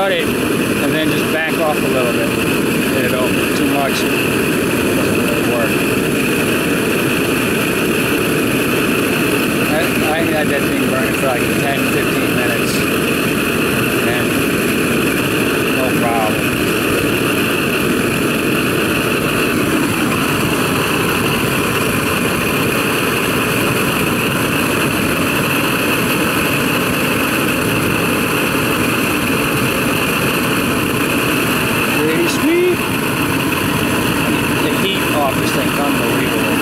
cut it and then just back off a little bit. Get it open too much. It doesn't really work. I had that thing burning for like 10-15 minutes. And no problem. This thing's unbelievable.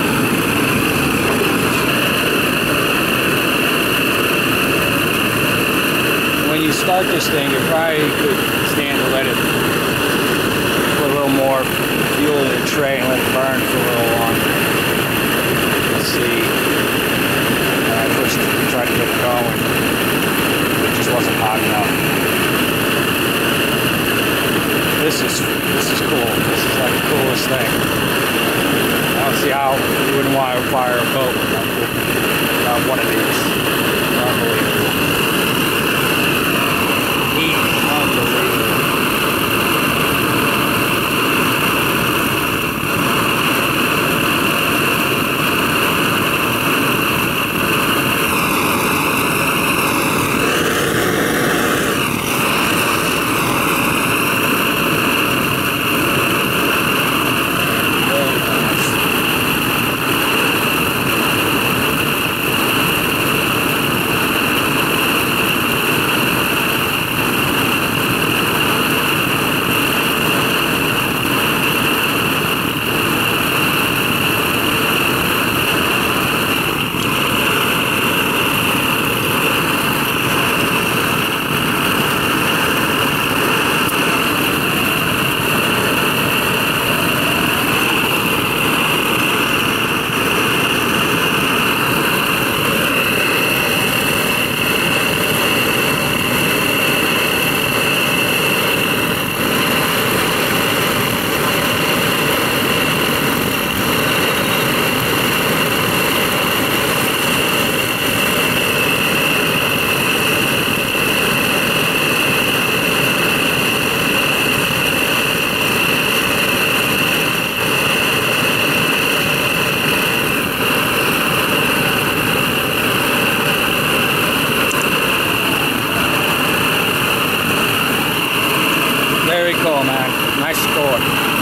When you start this thing, you probably could stand to let it put a little more fuel in the tray and let it burn for a little longer. Let's see. I first tried to get it going. It just wasn't hot enough. This is cool. This is like the coolest thing. I don't see how you wouldn't want to fire a boat without one of these. Unbelievable. Unbelievable. Very cool, man. Nice score.